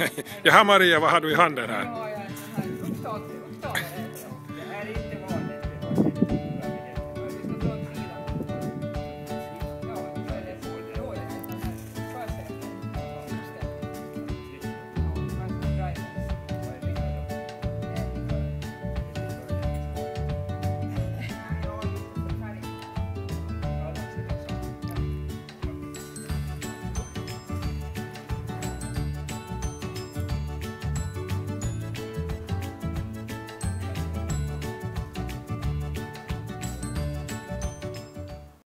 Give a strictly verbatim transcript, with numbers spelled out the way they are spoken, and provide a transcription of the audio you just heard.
Jaha Maria, vad har du i handen här?